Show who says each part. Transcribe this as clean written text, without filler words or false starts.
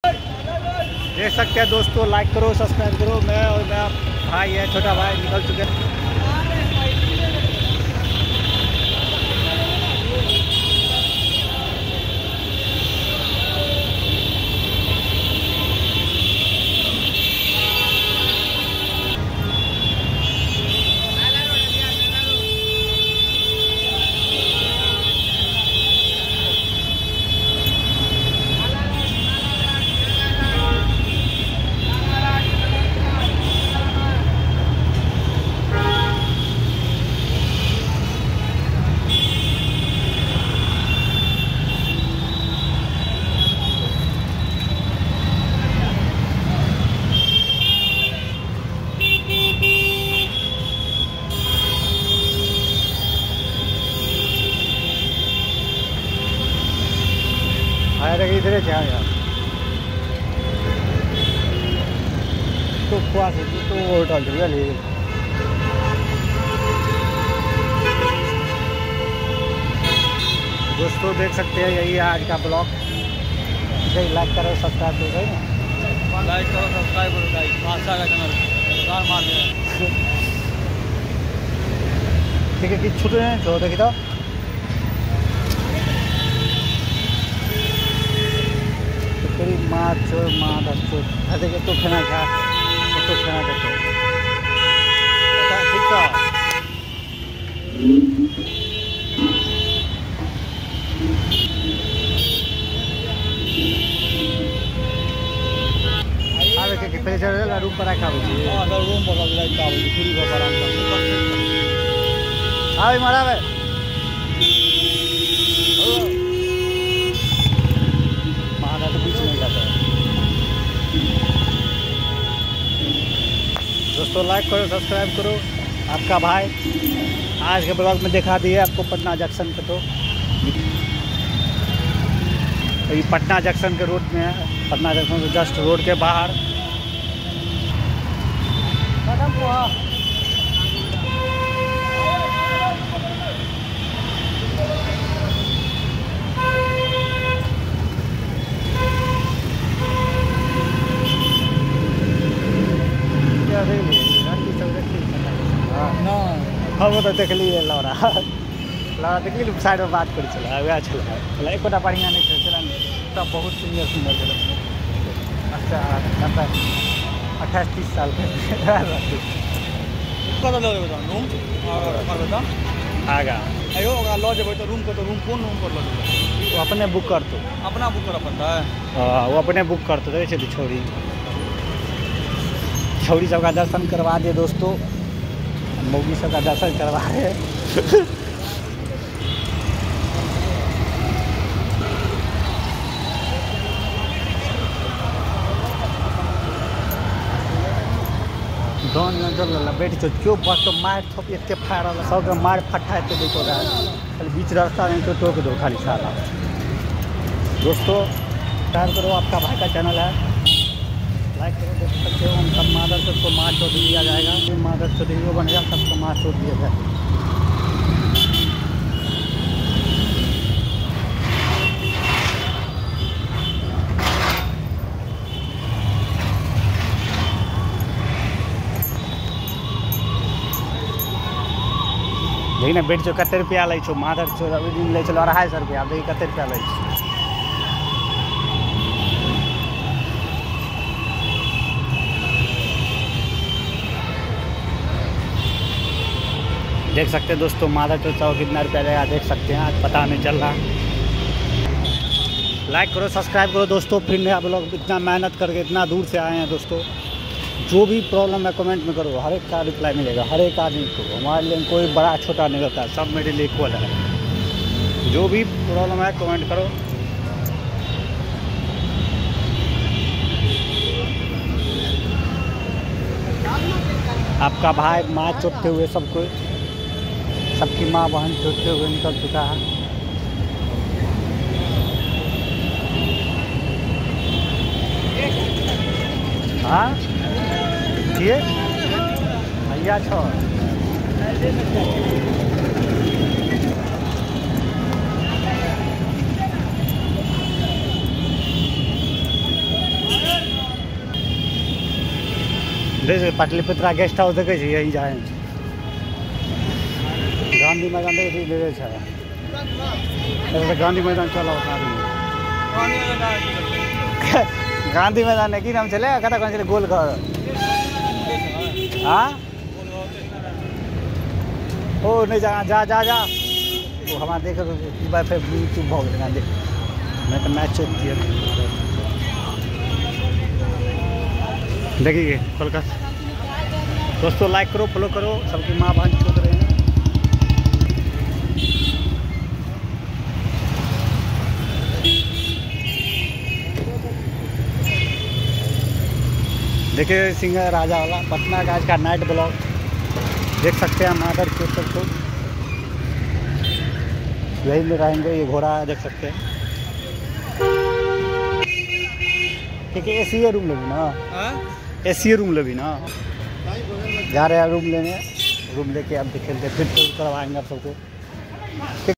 Speaker 1: देख सकते हैं दोस्तों, लाइक करो, सब्सक्राइब करो। मैं और मेरा भाई है, छोटा भाई निकल चुके हैं। इधर क्या यार तो खुआ से तो होटल ले। दोस्तों देख सकते हैं, यही है आज का ब्लॉग। लाइक करो, सब्सक्राइब करो,
Speaker 2: लाइक करो, सब्सक्राइब करो गाइस। भाषा का चैनल मार दिया।
Speaker 1: ठीक है, कि छुट्टी नहीं छोड़ देखी तो माँ चोर माँ दस देखे तो खाना खा तो खाना करते ठीक है। पहले रूम पर रखा रूम पर फ्री हाँ मारा भाई तो बीच में जाता है। दोस्तों लाइक करो, सब्सक्राइब करो। आपका भाई आज के ब्लॉग में दिखा दिए आपको पटना जंक्शन पे। तो ये पटना जंक्शन के रोड में है, पटना जंक्शन से जस्ट रोड के बाहर। हाँ वो तो देख लीजिए लौड़ा देख लीजिए साइड में बात कर चला वह चला एक बढ़िया नहीं चला सब बहुत सुंदर सुंदर चला। अच्छा 28-30 साल के आगा
Speaker 2: लो जब तो रूम कौन रूम पर लो
Speaker 1: वो अपने बुक कर तो
Speaker 2: अपना बुक कर पड़ता है।
Speaker 1: हाँ वो अपने बुक कर तो छोरी सबका दर्शन करवा दिए दोस्तों, मोगी सबका दर्शन करवा रहे। डॉन जल बैठ क्यों बस तो मार थोप इतने फाड़ सब मार फटा तो देखो खाली बीच रास्ता नहीं तो टोक दो खाली सारा। दोस्तों सब्सक्राइब करो, आपका भाई का चैनल है, लाइक करो। देख सकते हो हम सब मादर सबको मार चोट दिया जाएगा, मादर चोट वीडियो बनेगा सबको मार चोट दिया जाएगा। देखिए बेट चो कते रुपया लै छो मादर चो ले चलो 250 रुपया। देखिए कते रुपया लै छो। देख सकते हैं दोस्तों मादर चो चाहो कितना रुपया जाएगा देख सकते हैं, आज पता नहीं चल रहा। लाइक करो, सब्सक्राइब करो दोस्तों। फिर नया ब्लॉग इतना मेहनत करके इतना दूर से आए हैं दोस्तों। जो भी प्रॉब्लम है कमेंट में करो, हर एक का रिप्लाई मिलेगा, हर एक आदमी को। हमारे लिए कोई बड़ा छोटा नहीं रहता, सब मेरे लिए इक्वल है। जो भी प्रॉब्लम है कमेंट करो। आपका भाई माँ चोटते हुए सबको, सबकी माँ बहन चोटते हुए निकल चुका है। हाँ ये भैया छो जैसे पाटलिपुत्रा गेस्ट हाउस देखे छी यहीं जाए गांधी मैदान देखे छी ले छै ऐसे गांधी मैदान चला होता गांधी मैदान है की नाम चले कता कौन चले गोल घर हाँ ओ नहीं जा जा जा जा वो हमारा देखे तो बार फिर यूट्यूब भाग लेना देख मैं तो मैच होती है देखिए कोलकाता दोस्तों लाइक करो फॉलो करो सबकी माँ बहन छोड़ रहे हैं देखिए सिंह राजा वाला पटना का आज का नाइट ब्लॉग देख सकते हैं मादर के सबको यही में रहेंगे ये घोड़ा देख सकते हैं ठीक है एसी रूम लेवी ना एसी रूम लेवी ना जा रहे हैं रूम लेने रूम लेके अब खेलते फिर करवाएंगे आप सबको।